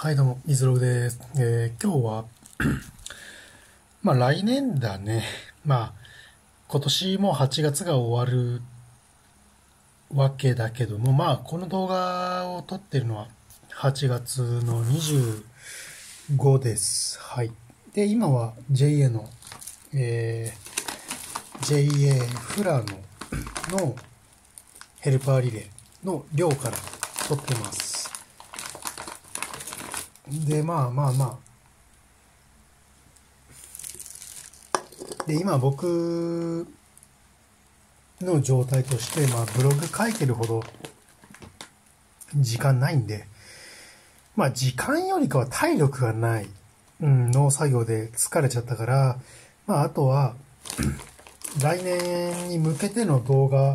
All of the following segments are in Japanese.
はい、どうも、みずろうです。今日は、来年だね。今年も8月が終わるわけだけども、この動画を撮ってるのは8月の25です。はい。で、今は JA の、JA フラのヘルパーリレーの寮から撮ってます。で、で、今僕の状態として、ブログ書いてるほど時間ないんで、時間よりかは体力がない、農作業で疲れちゃったから、あとは、来年に向けての動画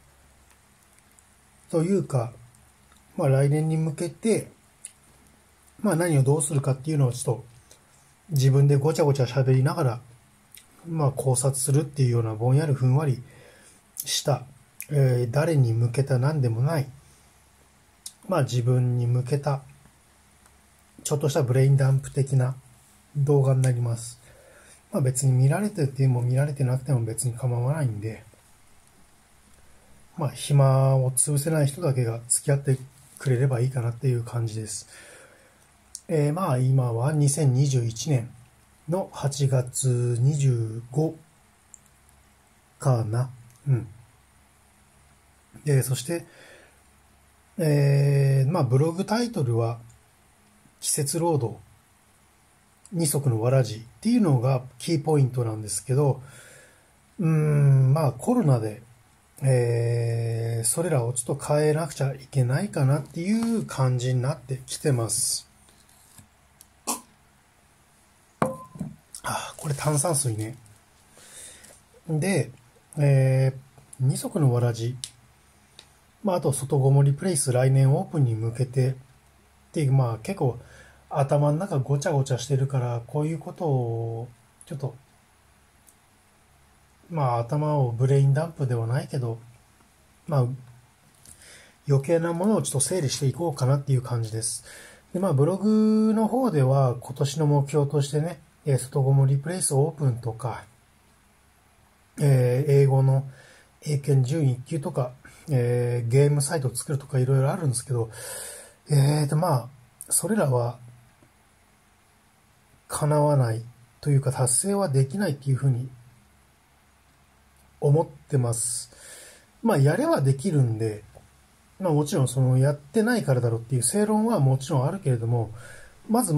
というか、来年に向けて、何をどうするかっていうのをちょっと自分でごちゃごちゃ喋りながら、考察するっていうようなぼんやりふんわりした、誰に向けた何でもない、自分に向けた、ちょっとしたブレインダンプ的な動画になります。別に見られてても見られてなくても別に構わないんで、暇を潰せない人だけが付き合ってくれればいいかなっていう感じです。今は2021年の8月25かな。で、そして、ブログタイトルは、季節労働、二足のわらじっていうのがキーポイントなんですけど、コロナで、それらをちょっと変えなくちゃいけないかなっていう感じになってきてます。これ炭酸水ね。で、二足のわらじ。あと外ごもりプレイス来年オープンに向けてっていう、結構頭の中ごちゃごちゃしてるから、こういうことをちょっと頭をブレインダンプではないけど、余計なものをちょっと整理していこうかなっていう感じです。で、ブログの方では今年の目標としてね、外ごもりプレイスオープンとか、英語の英検準1級とか、ゲームサイトを作るとかいろいろあるんですけど、それらは叶わないというか達成はできないっていうふうに思ってます。やればできるんで、もちろんそのやってないからだろうっていう正論はもちろんあるけれども、まず、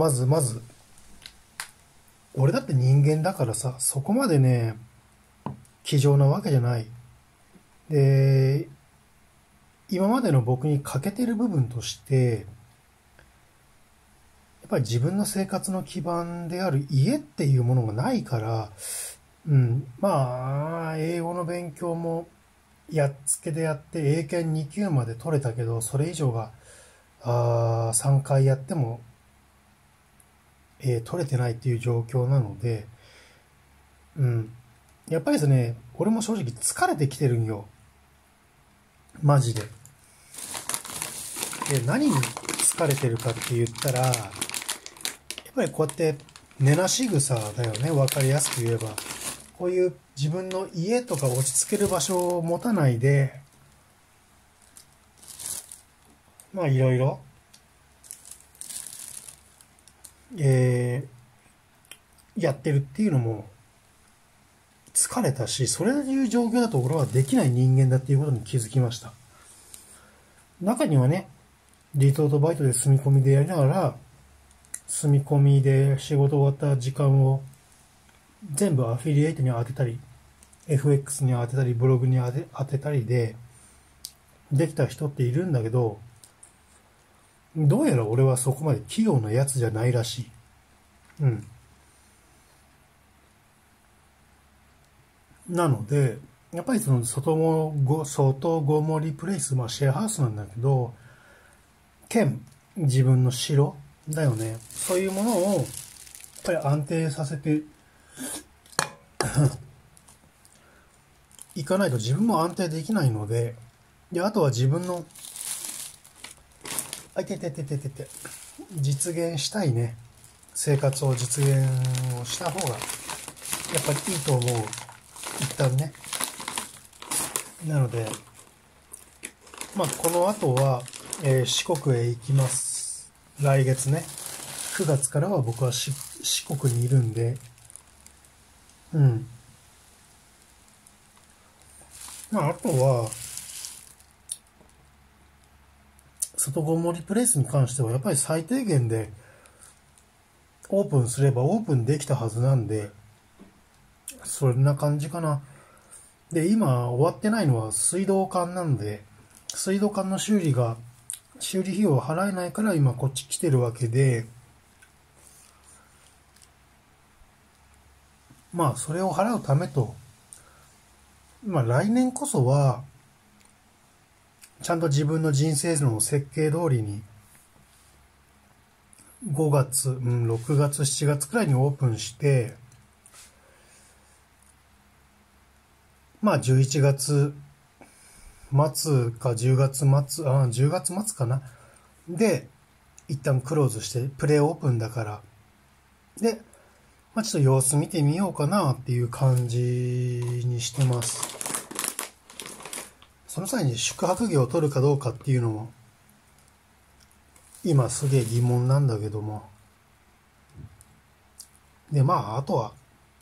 俺だって人間だからさ、そこまでね、気丈なわけじゃない。で、今までの僕に欠けてる部分として、やっぱり自分の生活の基盤である家っていうものがないから、英語の勉強もやっつけでやって英検2級まで取れたけど、それ以上が、3回やっても、取れてないっていう状況なので、やっぱりですね、俺も正直疲れてきてるんよ。マジで。で、何に疲れてるかって言ったら、やっぱりこうやって寝なし草だよね、わかりやすく言えば。こういう自分の家とか落ち着ける場所を持たないで、いろいろ、やってるっていうのも疲れたし、それいう状況だと俺はできない人間だっていうことに気づきました。中にはね、リゾートバイトで住み込みでやりながら、住み込みで仕事終わった時間を全部アフィリエイトに当てたり、FX に当てたり、ブログに当てたりで、できた人っているんだけど、どうやら俺はそこまで器用なやつじゃないらしい。なので、やっぱりその外ごもりプレイス、シェアハウスなんだけど、兼自分の城だよね。そういうものを、やっぱり安定させていかないと自分も安定できないので、あとは自分のあ、いてててててて。実現したいね。生活を実現をした方が、やっぱりいいと思う。一旦ね。なので、まあ、この後は、四国へ行きます。来月ね。9月からは僕は四国にいるんで、うん。まあ、あとは、外ごもりプレイスに関しては、やっぱり最低限で、オープンすればオープンできたはずなんで、そんな感じかな。で、今終わってないのは水道管なんで、水道管の修理費用を払えないから今こっち来てるわけで、まあそれを払うためと、まあ来年こそは、ちゃんと自分の人生の設計通りに、5月、6月、7月くらいにオープンして、まあ11月末か10月末、10月末かな。で、一旦クローズして、プレオープンだから。で、まあちょっと様子見てみようかなっていう感じにしてます。その際に宿泊業を取るかどうかっていうのも、今すげえ疑問なんだけども。で、まああとは、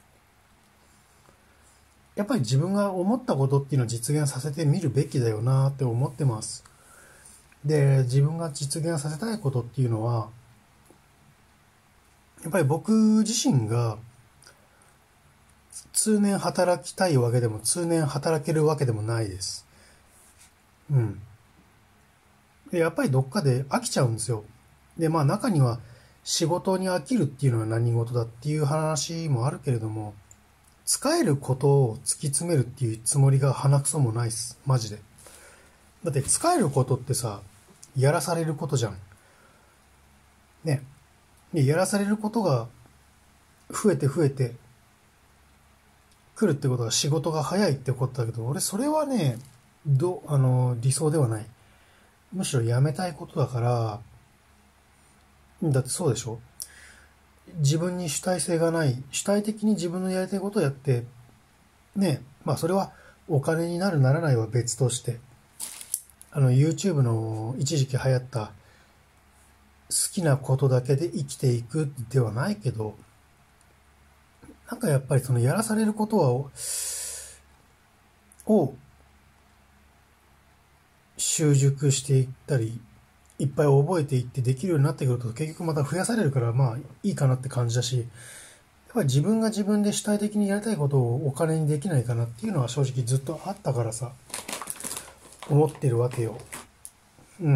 やっぱり自分が思ったことっていうのを実現させてみるべきだよなって思ってます。で、自分が実現させたいことっていうのは、やっぱり僕自身が通年働きたいわけでも通年働けるわけでもないです。うん。で、やっぱりどっかで飽きちゃうんですよ。で、まあ中には仕事に飽きるっていうのは何事だっていう話もあるけれども、使えることを突き詰めるっていうつもりが鼻くそもないっす。マジで。だって使えることってさ、やらされることじゃん。ね。で、やらされることが増えて来るってことは仕事が早いってことだけど、俺それはね、理想ではない。むしろやめたいことだから、だってそうでしょ？自分に主体性がない、主体的に自分のやりたいことをやって、ね、まあそれはお金になるならないは別として、YouTube の一時期流行った好きなことだけで生きていくではないけど、なんかやっぱりそのやらされることを習熟していったり、いっぱい覚えていってできるようになってくると結局また増やされるからまあいいかなって感じだし、やっぱり自分が自分で主体的にやりたいことをお金にできないかなっていうのは正直ずっとあったからさ、思ってるわけよ。うん。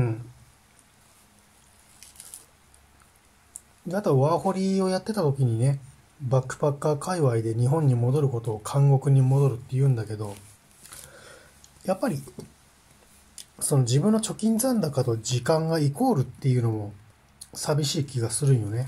で、あとワーホリをやってた時にね、バックパッカー界隈で日本に戻ることを監獄に戻るって言うんだけど、やっぱりその自分の貯金残高と時間がイコールっていうのも寂しい気がするんよね。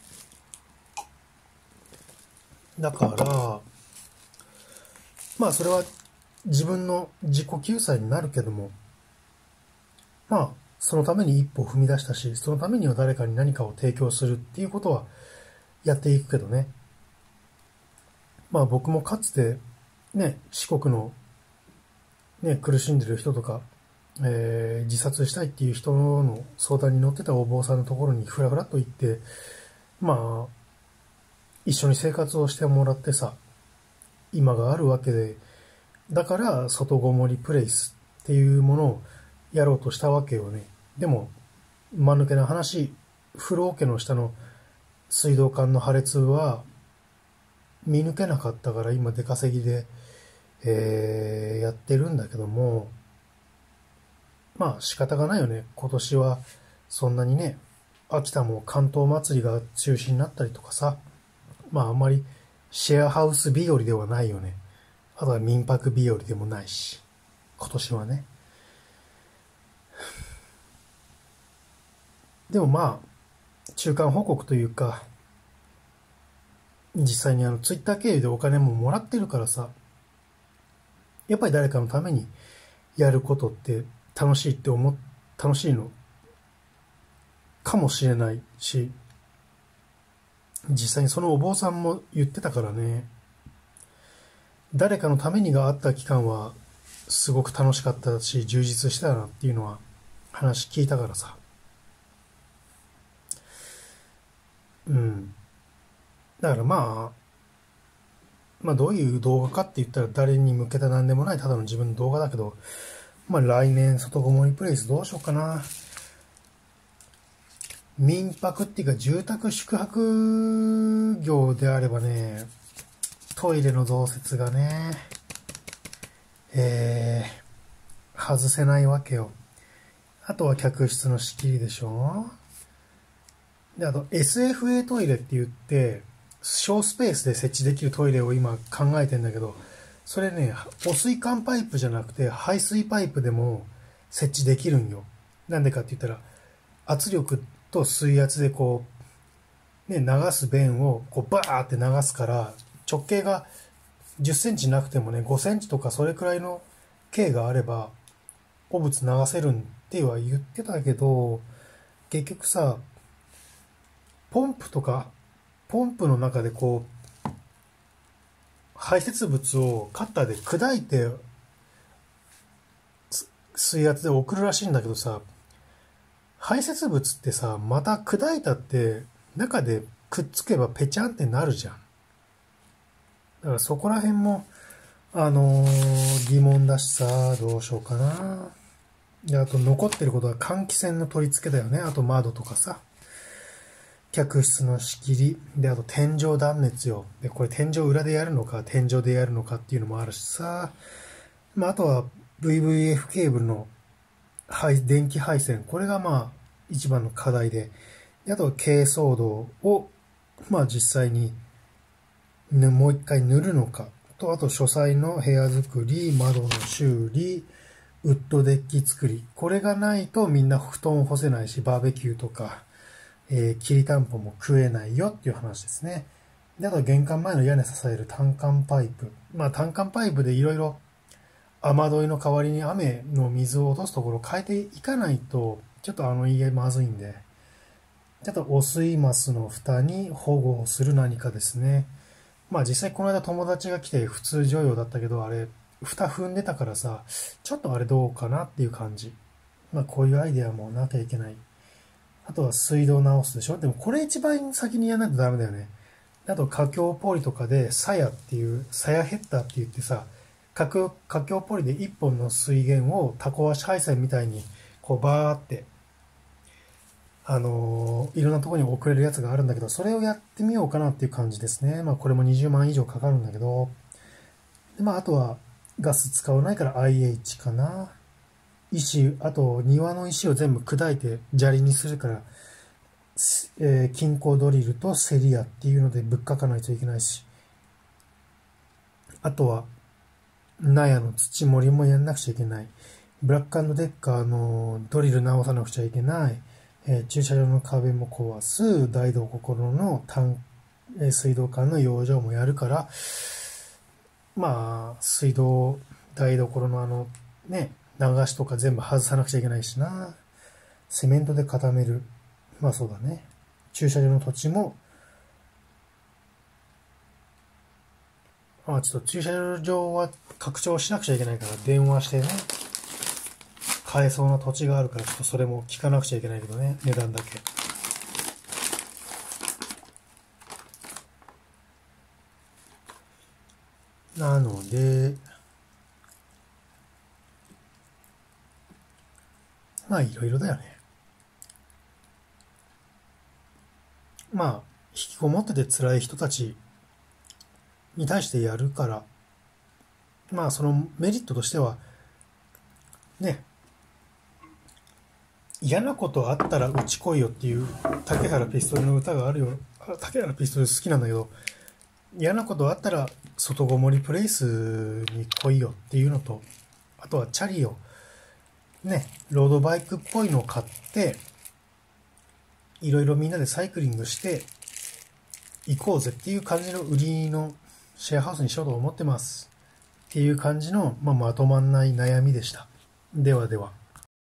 だから、まあそれは自分の自己救済になるけども、まあそのために一歩を踏み出したし、そのためには誰かに何かを提供するっていうことはやっていくけどね。まあ僕もかつてね、四国のね、苦しんでる人とか、自殺したいっていう人の相談に乗ってたお坊さんのところにふらふらっと行って、まあ、一緒に生活をしてもらってさ、今があるわけで、だから外ごもりプレイスっていうものをやろうとしたわけよね。でも、間抜けな話、風呂桶の下の水道管の破裂は見抜けなかったから今出稼ぎで、やってるんだけども、まあ仕方がないよね。今年はそんなにね、秋田も関東祭りが中止になったりとかさ、まああんまりシェアハウス日和ではないよね。あとは民泊日和でもないし、今年はね。でもまあ、中間報告というか、実際にツイッター経由でお金ももらってるからさ、やっぱり誰かのためにやることって楽しいのかもしれないし、実際にそのお坊さんも言ってたからね。誰かのためにがあった期間はすごく楽しかったし充実してたなっていうのは話聞いたからさ。うん。だからまあどういう動画かって言ったら誰に向けたなんでもないただの自分の動画だけど、まあ来年外ごもりプレイスどうしようかな。民泊っていうか住宅宿泊業であればね、トイレの増設がね、外せないわけよ。あとは客室の仕切りでしょ。で、あと SFA トイレって言って、小スペースで設置できるトイレを今考えてんだけど、それね、汚水管パイプじゃなくて排水パイプでも設置できるんよ。なんでかって言ったら、圧力と水圧でこう、ね、流す弁をこうバーって流すから、直径が10センチなくてもね、5センチとかそれくらいの径があれば、汚物流せるっては言ってたけど、結局さ、ポンプの中でこう、排泄物をカッターで砕いて、水圧で送るらしいんだけどさ、排泄物ってさ、また砕いたって中でくっつけばペチャンってなるじゃん。だからそこら辺も、疑問だしさ、どうしようかな。で、あと残ってることは換気扇の取り付けだよね。あと窓とかさ。客室の仕切り。で、あと天井断熱よ。で、これ天井裏でやるのか、天井でやるのかっていうのもあるしさ。まあ、あとは VVF ケーブルの電気配線。これがまあ、一番の課題で。で、あとは珪藻土を、まあ実際に、もう一回塗るのか。と、あと書斎の部屋作り、窓の修理、ウッドデッキ作り。これがないとみんな布団干せないし、バーベキューとか、きりたんぽも食えないよっていう話ですね。で、あと玄関前の屋根支える単管パイプ。まあ単管パイプでいろいろ雨どいの代わりに雨の水を落とすところを変えていかないと、ちょっと家まずいんで。あと汚水マスの蓋に保護をする何かですね。まあ実際この間友達が来て普通乗用だったけど、あれ、蓋踏んでたからさ、ちょっとあれどうかなっていう感じ。まあこういうアイデアもなきゃいけない。あとは水道直すでしょ。でもこれ一番先にやらないとダメだよね。あと、華僑ポリとかで、サヤっていう、サヤヘッダーって言ってさ、華僑ポリで一本の水源をタコ足配線みたいに、こうバーって、いろんなところに送れるやつがあるんだけど、それをやってみようかなっていう感じですね。まあこれも20万以上かかるんだけど、でまああとはガス使わないから IH かな。あと庭の石を全部砕いて砂利にするから、金庫ドリルとセリアっていうのでぶっかかないといけないし、あとは納屋の土盛りもやんなくちゃいけない。ブラック&デッカーのドリル直さなくちゃいけない。駐車場の壁も壊す。台所の水道管の養生もやるから、まあ、台所のね、流しとか全部外さなくちゃいけないしな。セメントで固める。まあそうだね。駐車場の土地も、ちょっと駐車場は拡張しなくちゃいけないから電話してね。買えそうな土地があるからちょっとそれも聞かなくちゃいけないけどね。値段だけ。なので、まあいろいろだよね。まあ、引きこもってて辛い人たちに対してやるから、まあそのメリットとしては、ね、嫌なことあったらうち来いよっていう竹原ピストルの歌があるよ。竹原ピストル好きなんだけど、嫌なことあったら外ごもりプレイスに来いよっていうのと、あとはチャリをね、ロードバイクっぽいのを買って、いろいろみんなでサイクリングして行こうぜっていう感じの売りのシェアハウスにしようと思ってます。っていう感じの、まとまんない悩みでした。ではでは。